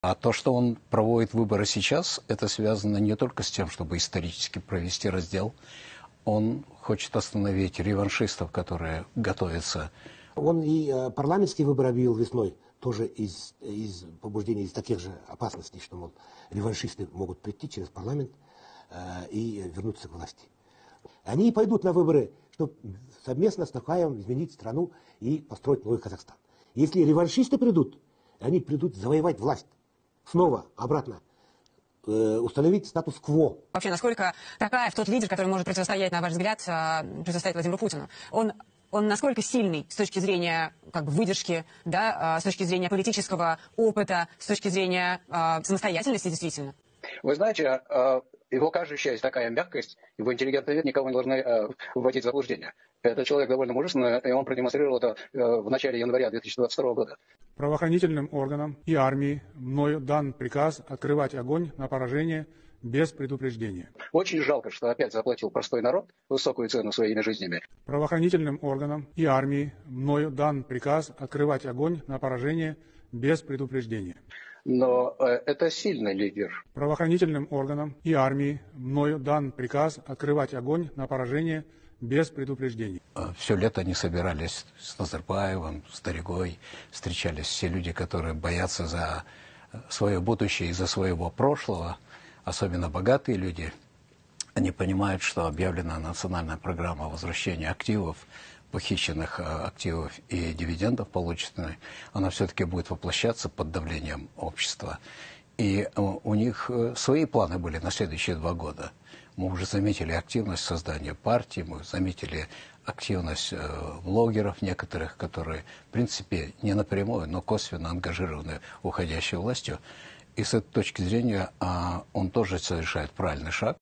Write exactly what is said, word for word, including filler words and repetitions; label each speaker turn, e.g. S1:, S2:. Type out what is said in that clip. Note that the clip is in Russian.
S1: А то, что он проводит выборы сейчас, это связано не только с тем, чтобы исторически провести раздел. Он хочет остановить реваншистов, которые готовятся.
S2: Он и э, парламентские выборы объявил весной, тоже из, из побуждений, из таких же опасностей, что, мол, реваншисты могут прийти через парламент э, и вернуться к власти. Они и пойдут на выборы, чтобы совместно с Токаевым изменить страну и построить новый Казахстан. Если реваншисты придут, они придут завоевать власть. Снова, обратно, э, установить статус-кво.
S3: Вообще, насколько Токаев тот лидер, который может противостоять, на ваш взгляд, э, противостоять Владимиру Путину? Он, он насколько сильный с точки зрения как бы, выдержки, да, э, с точки зрения политического опыта, с точки зрения э, самостоятельности, действительно?
S4: Вы знаете, э, его кажущаяся такая мягкость, его интеллигентный вид никого не должны э, вводить в заблуждение. Этот человек довольно мужественный, и он продемонстрировал это э, в начале января две тысячи двадцать второго года.
S5: Правоохранительным органам и армии мною дан приказ открывать огонь на поражение без предупреждения.
S4: Очень жалко, что опять заплатил простой народ высокую цену своими жизнями.
S5: Правоохранительным органам и армии мною дан приказ открывать огонь на поражение без предупреждения.
S4: Но э, это сильный лидер.
S5: Правоохранительным органам и армии мною дан приказ открывать огонь на поражение без предупреждения.
S1: Все лето они собирались с Назарбаевым, с Дорогой, встречались все люди, которые боятся за свое будущее и за своего прошлого, особенно богатые люди. Они понимают, что объявлена национальная программа возвращения активов, похищенных активов и дивидендов полученных, она все-таки будет воплощаться под давлением общества. И у них свои планы были на следующие два года. Мы уже заметили активность создания партии, мы заметили активность блогеров некоторых, которые, в принципе, не напрямую, но косвенно ангажированы уходящей властью. И с этой точки зрения он тоже совершает правильный шаг.